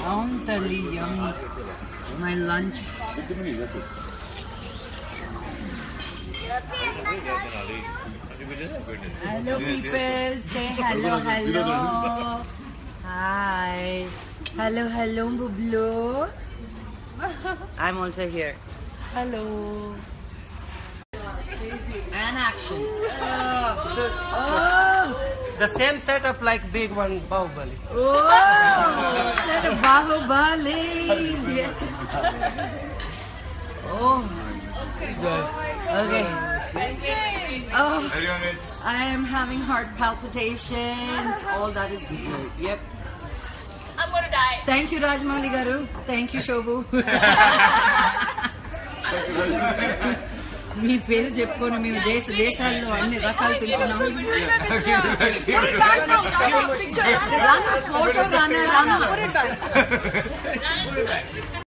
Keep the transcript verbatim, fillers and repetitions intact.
Countally yummy. My lunch. Hello people, say hello, hello. Hi. Hello, hello, Bublo. I'm also here. Hello. And action. Oh. Oh. The same setup like big one, Bahubali. Oh, set of Bahubali. Yeah. Oh. Okay. Oh, I am having heart palpitations. All that is dessert. Yep. I'm gonna die. Thank you, Rajmali Garu. Thank you, Shobu. మీ పేరు చెప్పుకొని మేము దేశ దేశాల్లో అన్ని రకాలు తింటున్నాము. రానా photo రానా రానా